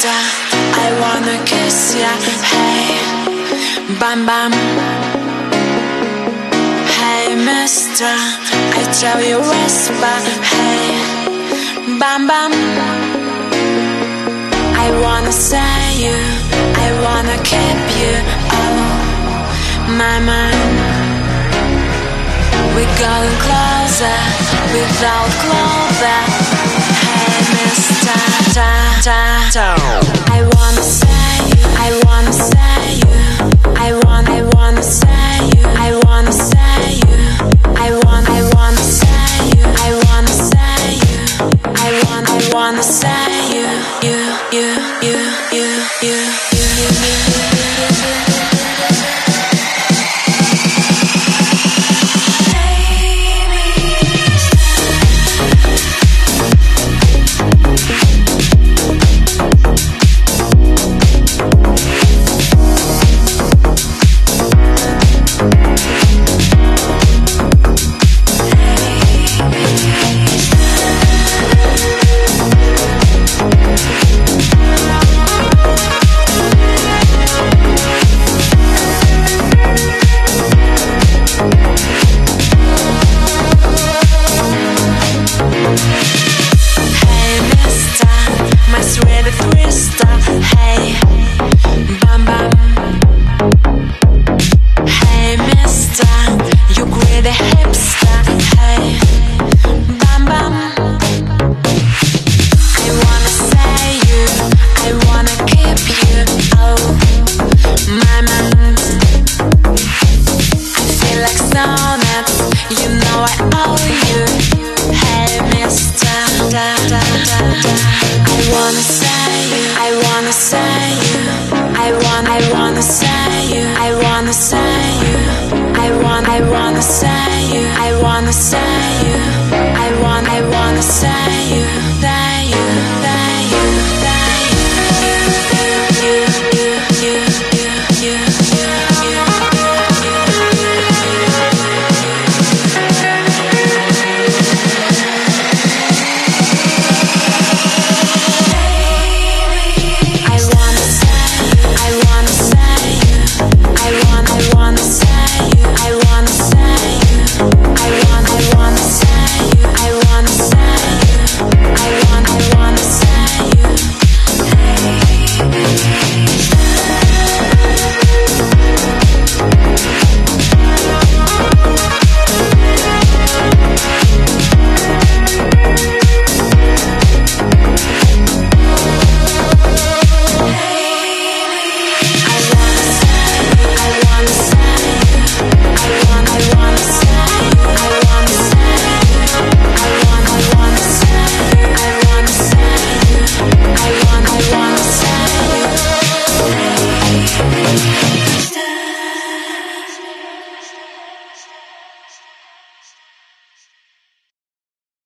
mister, I wanna kiss ya. Hey, bam bam. Hey mister, I tell you whisper. Hey, bam bam. I wanna say you, I wanna keep you. Oh, my man. We're going closer without clover. Hey mister, I wanna say you, I wanna say you, I wanna say you, I wanna say you, I wanna say you, I wanna say you, I wanna say you, you. I wanna say you, I wanna say you, I wanna say you.